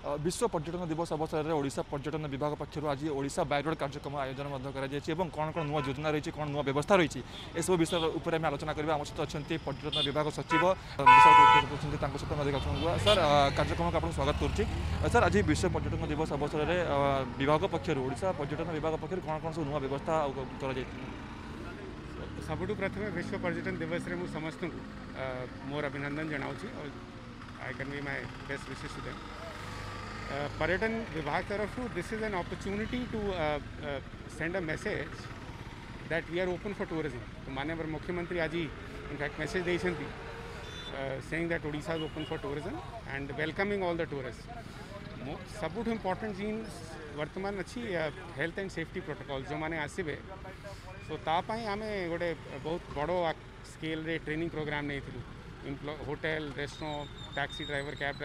विश्व पर्यटन दिवस अवसर में ओडिशा पर्यटन विभाग पक्षर आज ओडिशा बाय रोड कार्यक्रम आयोजन कौन कौन नुआ योजना रही कौन नुआ व्यवस्था रही है सब विषय उपर आम आलोचना करवा आम सहित अच्छा पर्यटन विभाग सचिव विशाल सहित सर कार्यक्रम को आपको स्वागत करुच्ची सर आज विश्व पर्यटन दिवस अवसर में विभाग पक्षर ओडिशा पर्यटन विभाग पक्षर कौन कौन सब नुआ व्यवस्था कर सबुठ प्रथम विश्व पर्यटन दिवस रे मु समस्त मोर अभिनंदन जनाऊँ और I can be my best wishes to them. पर्यटन विभाग तरफ this is an opportunity to send a message that we are open for tourism. तो माननीय मुख्यमंत्री आज इनफैक्ट मैसेज देते saying that Odisha is open for tourism and welcoming all the tourist. सबुठ important जिन वर्तमान अच्छी हेल्थ एंड सेफ्टी प्रोटोकॉल जो मैंने आसबे सो तापाई आम गोटे बहुत बड़ स्केल रे ट्रेनिंग प्रोग्राम नहीं थी hotel restaurant taxi driver cab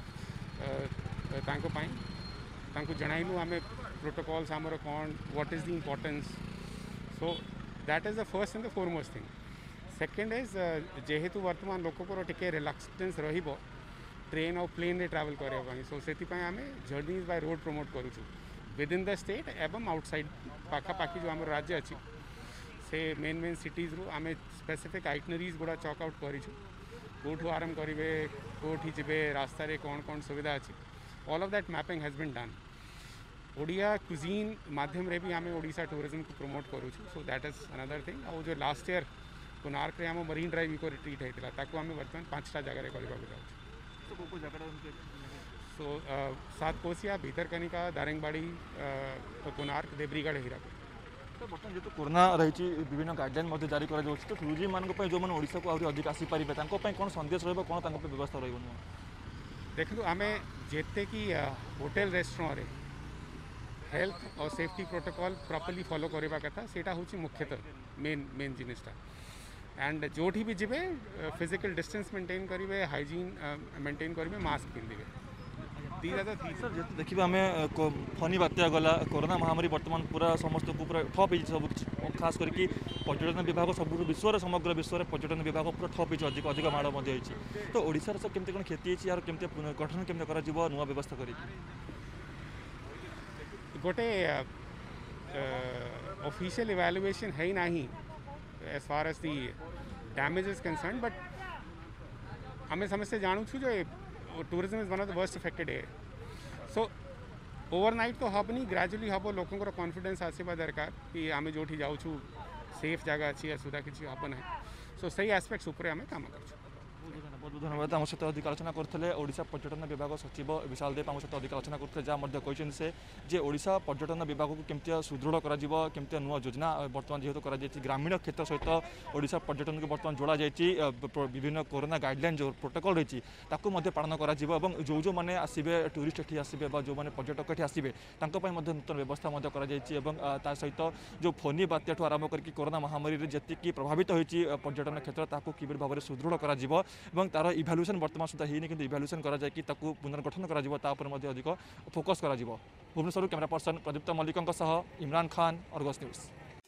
driver जनाइलु आम प्रोटोकॉल्स आमर कौन what is the importance. So that is the first and the foremost thing. Second is जेहेतु वर्तमान लोककर टिके रिलैक्सेंस रहिबो ट्रेन और प्लेन रे ट्रैवल करने सो से आम जर्नीज बाय रोड प्रमोट करूँ विद इन द स्टेट एवं आउटसाइड पाखापाखि जो आम राज्य अच्छी से मेन सिटीज रू आम स्पेसिफिक आइटनरीज गुड़ा चॉकआउट करूँ आरंभ करेंगे कौटी जी रास्ता रे कौन कौन सुविधा अच्छी all of that mapping has been done. Odia cuisine माध्यम रे भी आम ओडिशा टूरिज्म को प्रमोट करूँ so that is another thing. और जो लास्ट ईयर कोणार्क रे आम मरीन ड्राइव को रिट्रीट होता आम बर्तमान 5टा जगह करने सो सातकोशिया भीतरकनिका दारिंगबाड़ी कोणार्क देब्रीगढ़ हीराकुद। तो बर्तमान जो कोरोना रही विभिन्न गाइडलाइन जारी कर तो टूरिज्म मान जो मैंने ओडिशा को आहरी अधिक आसीपारे कौन संदेश रहा कौन व्यवस्था रही देखो आम जिते कि होटेल रेस्टोरेंट हेल्थ और सेफ्टी प्रोटोकॉल प्रॉपर्ली फॉलो करवा कथा सेटा हूँ मुख्यतः मेन जिनिसटा एंड जो भी जी फिजिकल डिस्टेंस मेंटेन करेंगे हाइजीन मेंटेन करेंगे मास्क पिंधे सर जो देखिए आम फनी बात्या गला कोरोना महामारी बर्तमान पूरा समस्त को पूरा ठप सब खास करके पर्यटन विभाग सब विश्व समग्र विश्व में पर्यटन विभाग पूरा ठप अधिक अधिक माड़ होती तो ओडिशार सब केमती कौन क्षति यार केमती गठन केमती कर नुआ व्यवस्था कर गोटे ऑफिशियल इवैल्यूएशन है ही नहीं as far as the damage is concern but आम समस्ते जानू छू जो tourism is one of the worst affected है। सो ओवरनाइट तो हम नहीं ग्रेजुअली हम लोक कॉन्फिडेंस आसवा दरकार कि आम जो जाऊँ सेफ जगह अच्छी सुधा किसी हम ना सो सही एस्पेक्ट्स उपर आम काम कर बहुत बहुत धन्यवाद आम सहित अधिक आलोचना करते ओडिशा पर्यटन विभाग सचिव विशाल देव आम सहित अधिक आलोचना करते जहाँ कहते से जे ओडिशा पर्यटन विभाग को केमती सुदृढ़ कर नुआ योजना बर्तमान जेहेतु कर ग्रामीण क्षेत्र सहित ओडिशा पर्यटन को बर्तमान जोड़ा जाए विभिन्न कोरोना गाइडलाइन जो प्रोटोकॉल रही पालन कर जो जो मैंने आसबे टूरिस्ट ये आसबे जो मैंने पर्यटक ये आसबे नूतन व्यवस्था कर सहित जो फोनी बात्या ठूँ आरंभ करके कोरोना महामारी जी प्रभावित होती पर्यटन क्षेत्र कि भाव में सुदृढ़ कर तार इभ्यालुएसन बर्तमान सुधा होनी कि इभ्यालुएसन कर पुनर्गठन कर अधिक फोकस कर Bhubaneswar camera person Pradipta Mallick Imran Khan Argus news.